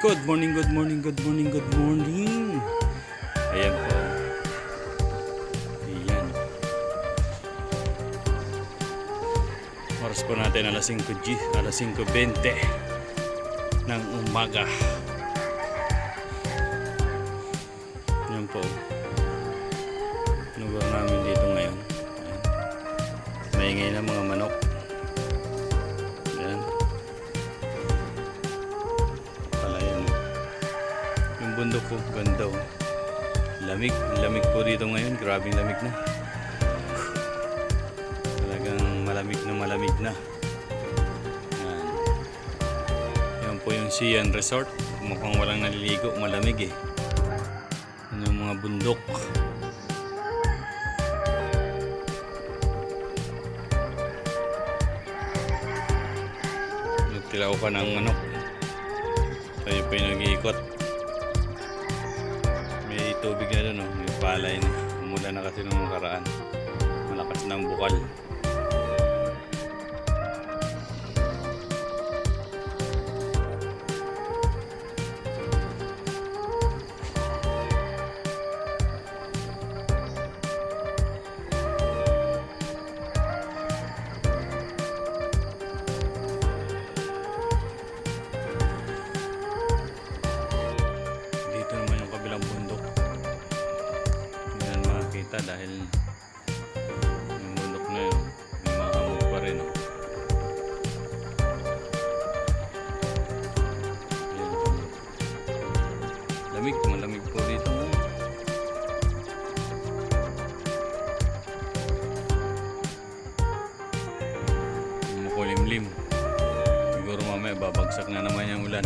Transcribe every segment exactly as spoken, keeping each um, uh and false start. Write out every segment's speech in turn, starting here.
Good morning, good morning, good morning, good morning. Ayan po. Ayan. Oras po natin alas singko G, alas singko bente ng umaga. Ayan po. Lugar namin dito ngayon. Ayan. Maingay na mga manok. Ayan. Bundok ko, ganda oh. Lamig, lamig po dito ngayon. Grabing lamig na. Talagang malamig na malamig na. Yan. Yan po yung Sian Resort. Mukhang walang naliligo, malamig eh. Yan yung mga bundok. Nagtilaw pa ng manok. Tayo pa yung nag-iikot. May tubig na doon, no? May palay na. Umulan na kasi nung nakaraan. Malakas ng bukal. Dito naman yung kabilang bundok. Dahil yung bundok na yun may mga hamog pa rin oh. Lamig, malamig po dito oh. Makulimlim. Siguro mamaya babagsak na naman yung ulan.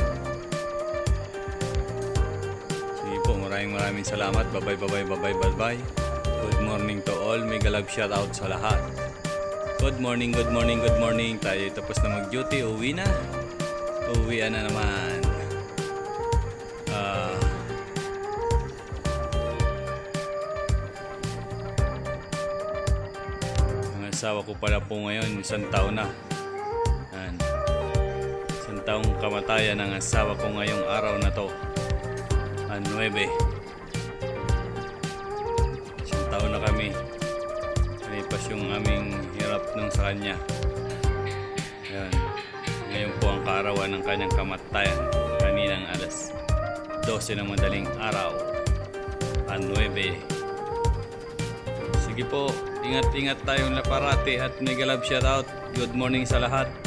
Sige po, maraming maraming salamat. Bye bye bye bye bye bye bye. Good morning to all. Mega love shoutout sa lahat. Good morning, good morning, good morning. Tayo tapos na mag-duty. Uwi na. Uwi na naman. Uh, ang asawa ko pala po ngayon, isang taon na. Yan. Isang taong kamatayan ng asawa ko ngayong araw na to. Ang nuwebe. Taon na kami. Nalipas yung aming hirap nung sa kanya. Ayan. Ngayon po ang kaarawan ng kanyang kamatayan. Kaninang alas dose ng madaling araw. Anuebe. Sige po. Ingat-ingat tayong parati at mega love shoutout. Good morning sa lahat.